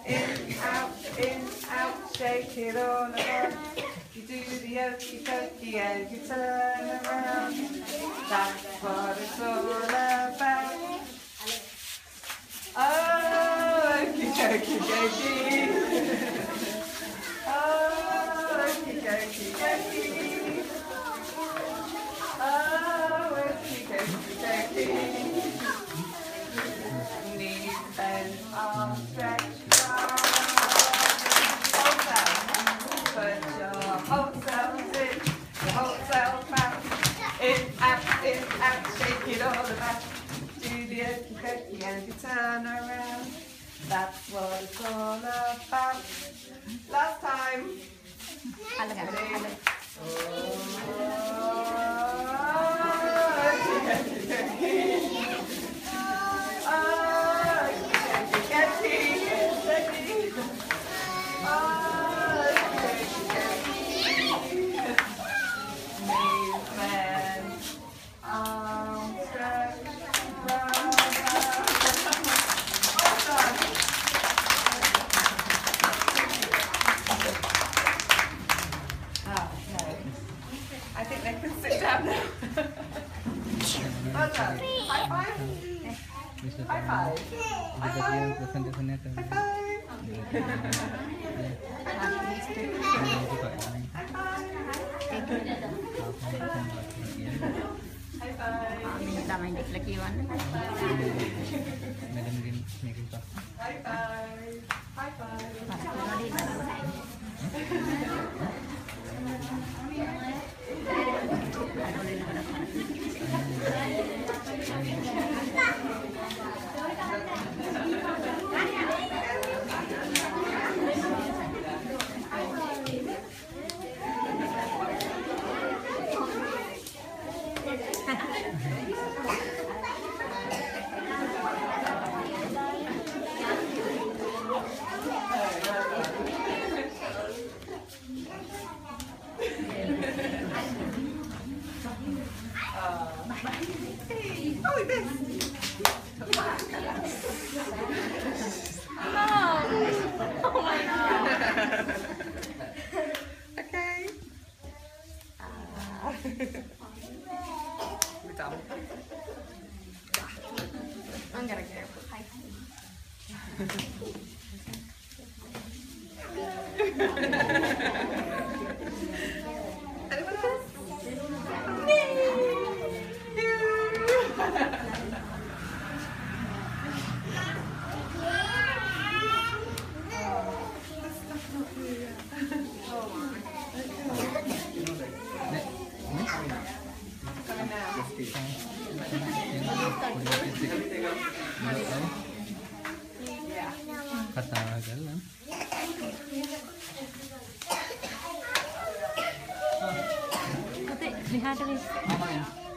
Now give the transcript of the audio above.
in, out, shake it all around. You do the okey dokey and you turn around. That's what it's all about. Oh, okey dokey dokey. Oh, okey dokey dokey. Oh, okey dokey dokey. Knees bent, arms stretched out. Put your whole self in, your whole self out. In, out, shake it all about. Do the okey dokey and you turn around. That's what it's all about. Last time. Ready? I think they can sit down now. Well done. High five. High five. High five. High five. High five. Damay diklakiwan. High five. High five. Oh, this. Oh my God. Okay. We're done. I'm gonna go. Anyone else? Katagal lang. Lihat, lihat.